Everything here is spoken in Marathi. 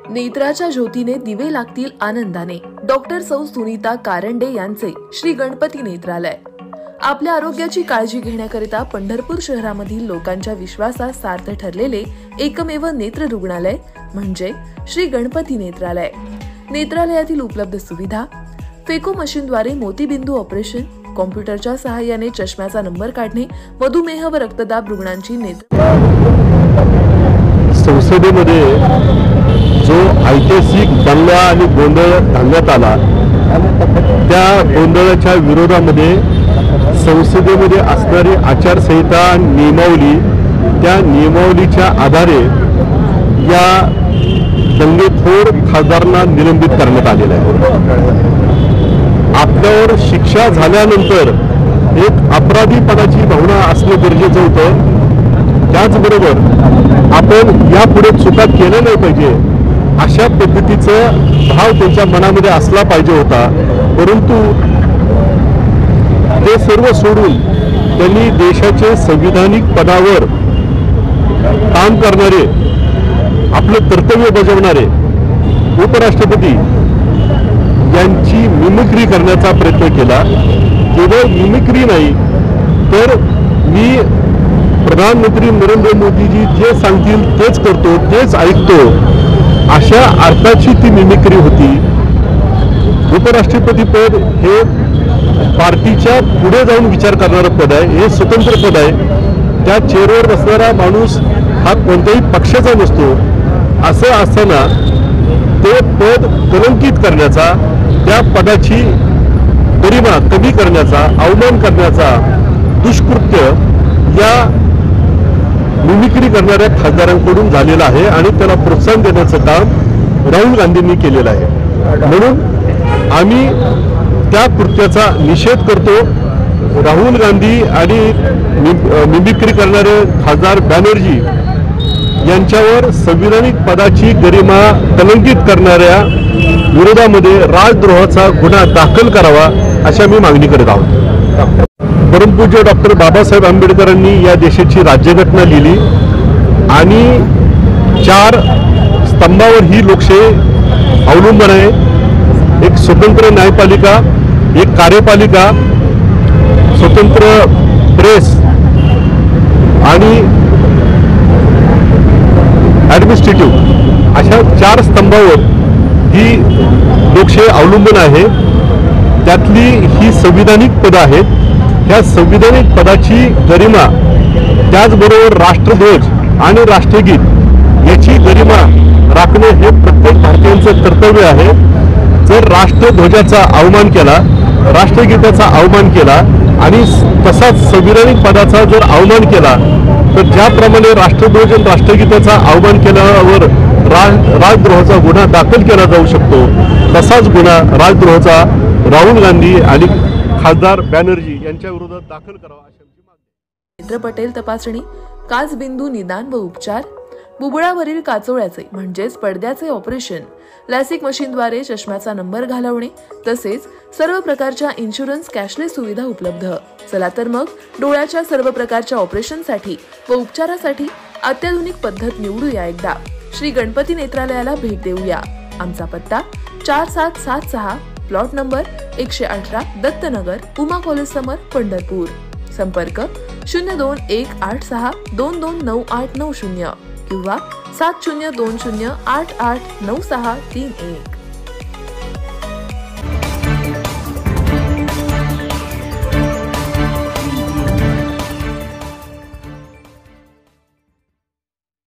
नेत्राच्या ज्योतीने दिवे लागतील आनंदाने. डॉक्टर सौ सुनीता कारंडे यांचे श्री गणपती नेत्रालय. आपल्या आरोग्याची काळजी घेण्याकरिता पंढरपूर शहरामधील लोकांच्या विश्वासात सार्थ ठरलेले एकमेव नेत्र रुग्णालय म्हणजे श्री गणपती नेत्रालय. नेत्रालयातील उपलब्ध सुविधा: फेको मशीनद्वारे मोतीबिंदू ऑपरेशन, कॉम्प्युटरच्या सहाय्याने चष्म्याचा नंबर काढणे, मधुमेह व रक्तदाब रुग्णांची संसदेमध्ये जो ऐतिहासिक दंगा आणि गोंधळ घालण्यात आला, त्या गोंधळाच्या विरोधामध्ये संसदेमध्ये असणारी आचारसंहिता नियमावली, त्या नियमावलीच्या आधारे या दंगेखोर खासदारांना निलंबित करण्यात आलेलं आहे. आपल्यावर शिक्षा झाल्यानंतर एक अपराधीपणाची भावना असणं गरजेचं होतं. त्याचबरोबर आपण यापुढे चुका केल्या नाही पाहिजे अशा पद्धतीचा भाव त्यांच्या मनामध्ये असला पाहिजे होता. परंतु ते सर्व सोडून त्यांनी देशाचे संविधानिक पदावर काम करणारे, आपलं कर्तव्य बजावणारे उपराष्ट्रपती यांची मिमिक्री करण्याचा प्रयत्न केला. केवळ मिमिक्री नाही तर मी प्रधानमंत्री नरेंद्र मोदीजी जे सांगतील तेच करतो, तेच ऐकतो, अशा अर्थाची ती मिमिक्री होती. उपराष्ट्रपती पद हे पार्टीच्या पुढे जाऊन विचार करणारं पद आहे, हे स्वतंत्र पद आहे. त्या चेअरवर बसणारा माणूस हा कोणत्याही पक्षाचा नसतो. असं असताना ते पद कलंकित करण्याचा, त्या पदाची गरिमा कमी करण्याचा, अवमान करण्याचा दुष्कृत्य या मिमिक्री करणाऱ्या खासदारांकडून झालेलं आहे आणि त्याला प्रोत्साहन देण्याचं काम राहुल गांधींनी केलेलं आहे. म्हणून आम्ही त्या कृत्याचा निषेध करतो. राहुल गांधी आणि मिमिक्री करणारे खासदार बॅनर्जी यांच्यावर संविधानिक पदाची गरिमा कलंकित करणाऱ्या विरोधामध्ये राजद्रोहाचा गुन्हा दाखल करावा अशा मी मागणी करत आहोत. परमपूज्य डॉक्टर बाबासाहेब आंबेडकरांनी या देशाची राज्यघटना लिहिली आणि 4 स्तंभावर ही लोकशाही अवलंबून आहे. एक स्वतंत्र न्यायपालिका, एक कार्यपालिका, स्वतंत्र प्रेस आणि ॲडमिनिस्ट्रेटिव्ह अशा 4 स्तंभावर ही लोकशाही अवलंबून आहे. त्यातली ही संविधानिक पदं आहेत. ह्या संविधानिक पदाची गरिमा, त्याचबरोबर राष्ट्रध्वज आणि राष्ट्रगीत याची गरिमा राखणे हे प्रत्येक भारतीयांचं कर्तव्य आहे. जर राष्ट्रध्वजाचा अवमान केला, राष्ट्रगीताचा अवमान केला आणि तसाच संविधानिक पदाचा जर अवमान केला तर ज्याप्रमाणे राष्ट्रध्वज आणि राष्ट्रगीताचा अवमान केल्यावर राजद्रोहाचा गुन्हा दाखल केला जाऊ शकतो, तसाच गुन्हा राजद्रोहाचा राहुल गांधी आणि खासदार बॅनर्जी यांच्या विरोधात दाखल करावा अशी मागणी. नेत्र पटेल तपासणी, काचबिंदू निदान व उपचार, बुबुळावरील काचोळ्याचे म्हणजेच पडद्याचे ऑपरेशन, लॅसिक मशीनद्वारे चष्म्याचा नंबर घालवणे तसेच सर्व प्रकारच्या इन्शुरन्स कॅशलेस सुविधा उपलब्ध. चला तर मग डोळ्याच्या सर्व प्रकारच्या ऑपरेशनसाठी व उपचारासाठी अत्याधुनिक पद्धत निवडूया. एकदा श्री गणपती नेत्रालयाला भेट देऊया. आमचा पत्ता 4776, plot number 118, Dattanagar, Uma college समोर, पंढरपूर. संपर्क 021862299890 किंवा 7020889631.